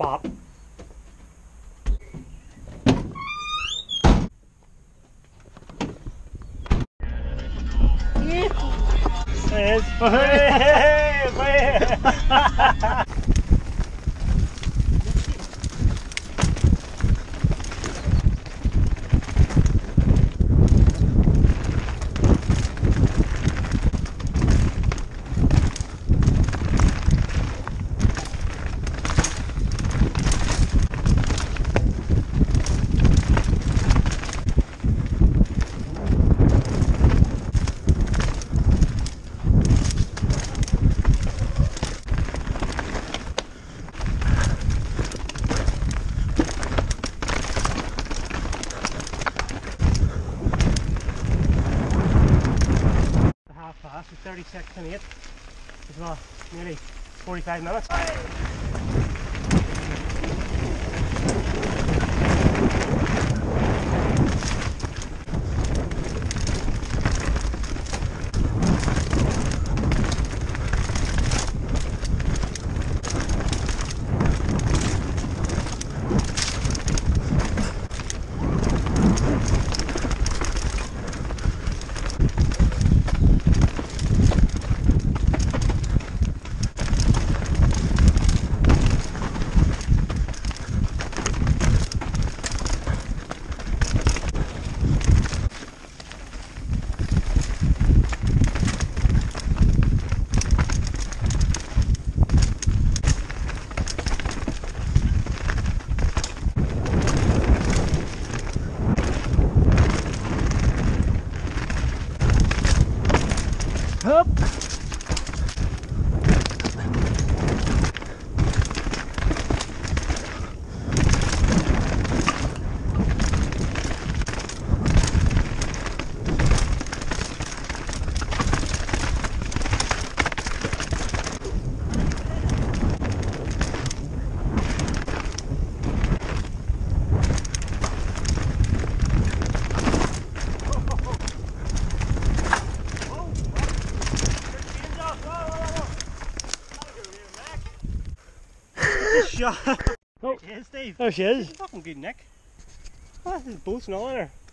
top. There it is. Half-past, 36:08 as well, nearly 45 minutes. Up. Shot. Oh, there she is, Steve. There she is. Fucking good nick. Oh, there's boats and all in there.